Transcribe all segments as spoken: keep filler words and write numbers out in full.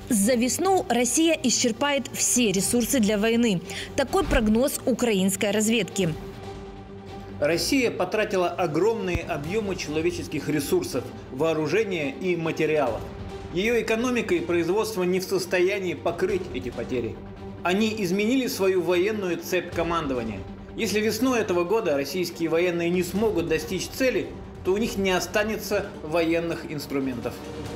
За весну Россия исчерпает все ресурсы для войны. Такой прогноз украинской разведки. Россия потратила огромные объемы человеческих ресурсов, вооружения и материалов. Ее экономика и производство не в состоянии покрыть эти потери. Они изменили свою военную цепь командования. Если весной этого года российские военные не смогут достичь цели, то у них не останется военных инструментов.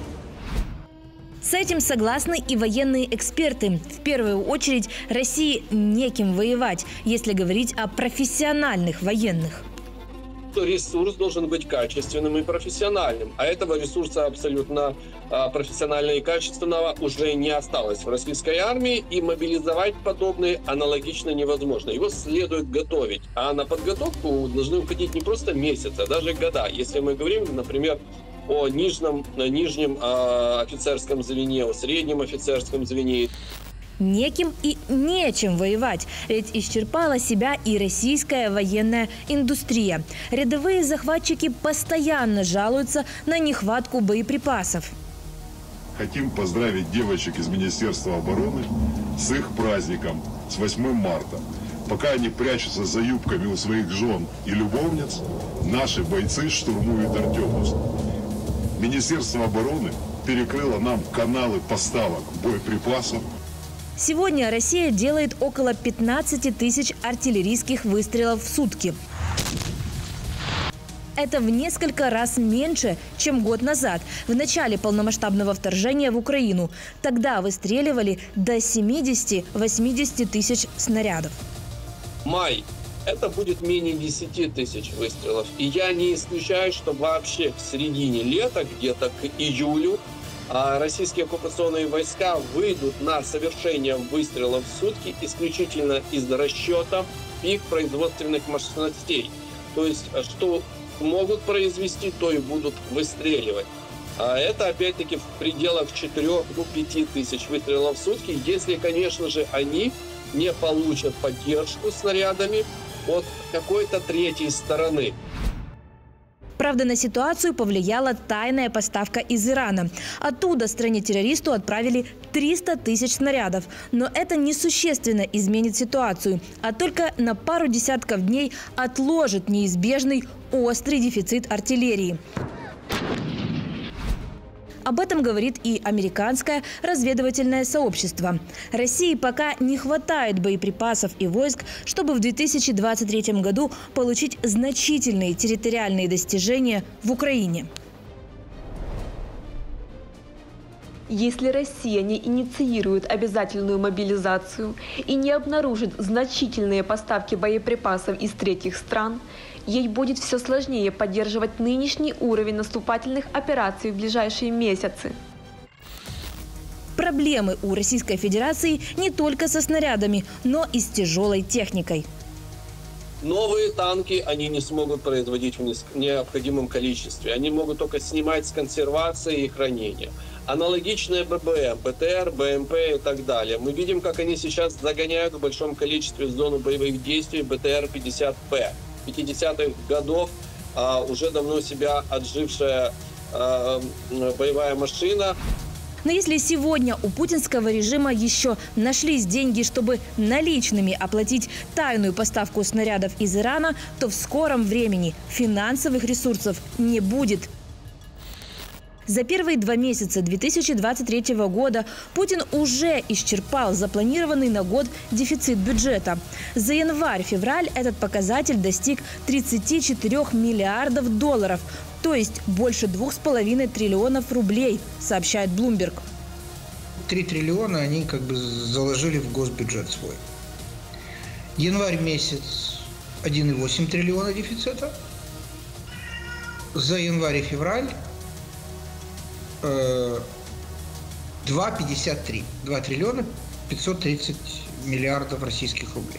С этим согласны и военные эксперты. В первую очередь, России неким воевать, если говорить о профессиональных военных. Ресурс должен быть качественным и профессиональным. А этого ресурса абсолютно а, профессионального и качественного уже не осталось в российской армии. И мобилизовать подобный аналогично невозможно. Его следует готовить. А на подготовку должны уходить не просто месяцы, а даже года. Если мы говорим, например, о нижнем, нижнем э, офицерском звене, о среднем офицерском звене. Неким и нечем воевать, ведь исчерпала себя и российская военная индустрия. Рядовые захватчики постоянно жалуются на нехватку боеприпасов. Хотим поздравить девочек из Министерства обороны с их праздником, с восьмым марта. Пока они прячутся за юбками у своих жен и любовниц, наши бойцы штурмуют Артемовск. Министерство обороны перекрыло нам каналы поставок боеприпасов. Сегодня Россия делает около пятнадцати тысяч артиллерийских выстрелов в сутки. Это в несколько раз меньше, чем год назад, в начале полномасштабного вторжения в Украину. Тогда выстреливали до семидесяти-восьмидесяти тысяч снарядов. Май. Это будет менее десяти тысяч выстрелов. И я не исключаю, что вообще в середине лета, где-то к июлю, российские оккупационные войска выйдут на совершение выстрелов в сутки исключительно из расчета пик производственных мощностей. То есть, что могут произвести, то и будут выстреливать. А это, опять-таки, в пределах четырёх-пяти тысяч выстрелов в сутки, если, конечно же, они не получат поддержку снарядами от какой-то третьей стороны. Правда, на ситуацию повлияла тайная поставка из Ирана. Оттуда стране-террористу отправили триста тысяч снарядов. Но это несущественно изменит ситуацию, а только на пару десятков дней отложит неизбежный острый дефицит артиллерии. Об этом говорит и американское разведывательное сообщество. России пока не хватает боеприпасов и войск, чтобы в две тысячи двадцать третьем году получить значительные территориальные достижения в Украине. Если Россия не инициирует обязательную мобилизацию и не обнаружит значительные поставки боеприпасов из третьих стран, ей будет все сложнее поддерживать нынешний уровень наступательных операций в ближайшие месяцы. Проблемы у Российской Федерации не только со снарядами, но и с тяжелой техникой. Новые танки они не смогут производить в необходимом количестве. Они могут только снимать с консервации и хранения. Аналогичные ББМ, БТР, БМП и так далее. Мы видим, как они сейчас загоняют в большом количестве в зону боевых действий БТР пятьдесят П. пятидесятых годов а, уже давно себя отжившая а, боевая машина. Но если сегодня у путинского режима еще нашлись деньги, чтобы наличными оплатить тайную поставку снарядов из Ирана, то в скором времени финансовых ресурсов не будет. За первые два месяца две тысячи двадцать третьего года Путин уже исчерпал запланированный на год дефицит бюджета. За январь-февраль этот показатель достиг тридцати четырёх миллиардов долларов, то есть больше двух с половиной триллионов рублей, сообщает Bloomberg. Три триллиона они как бы заложили в госбюджет свой. Январь месяц один и восемь триллиона дефицита. За январь и февраль два пятьдесят три. два триллиона пятьсот тридцать миллиардов российских рублей.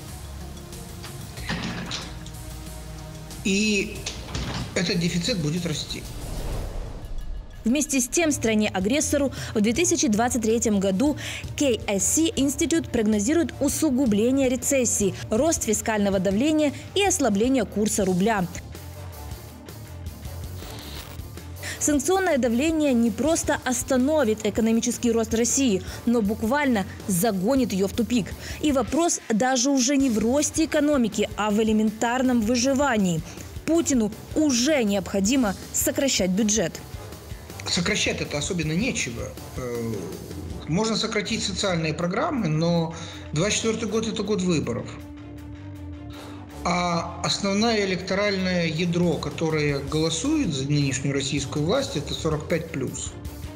И этот дефицит будет расти. Вместе с тем стране-агрессору в две тысячи двадцать третьем году кей эс си Institute прогнозирует усугубление рецессии, рост фискального давления и ослабление курса рубля. Санкционное давление не просто остановит экономический рост России, но буквально загонит ее в тупик. И вопрос даже уже не в росте экономики, а в элементарном выживании. Путину уже необходимо сокращать бюджет. Сокращать это особенно нечего. Можно сократить социальные программы, но двадцать четвёртый год – это год выборов. А основное электоральное ядро, которое голосует за нынешнюю российскую власть, это сорок пять плюс.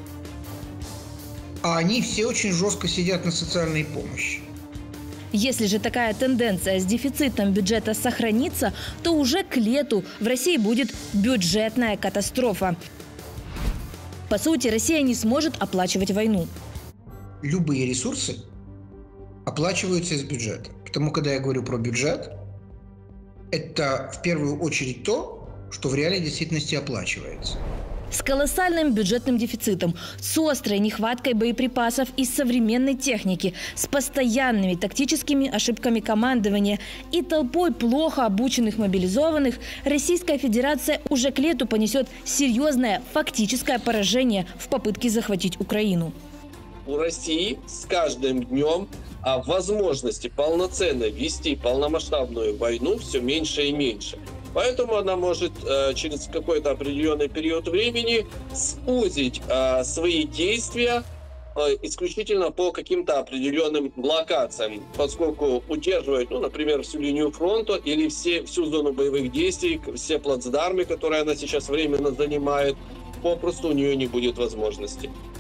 А они все очень жестко сидят на социальной помощи. Если же такая тенденция с дефицитом бюджета сохранится, то уже к лету в России будет бюджетная катастрофа. По сути, Россия не сможет оплачивать войну. Любые ресурсы оплачиваются из бюджета. Потому, когда я говорю про бюджет, это в первую очередь то, что в реальной действительности оплачивается. С колоссальным бюджетным дефицитом, с острой нехваткой боеприпасов и современной техники, с постоянными тактическими ошибками командования и толпой плохо обученных мобилизованных, Российская Федерация уже к лету понесет серьезное фактическое поражение в попытке захватить Украину. У России с каждым днем а возможности полноценно вести полномасштабную войну все меньше и меньше. Поэтому она может э, через какой-то определенный период времени сузить э, свои действия э, исключительно по каким-то определенным локациям, поскольку удерживает, ну, например, всю линию фронта или все, всю зону боевых действий, все плацдармы, которые она сейчас временно занимает, попросту у нее не будет возможности.